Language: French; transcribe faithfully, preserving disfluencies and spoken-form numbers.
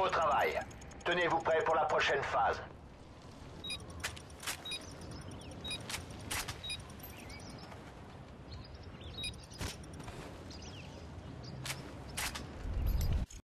Beau travail. Tenez-vous prêts pour la prochaine phase.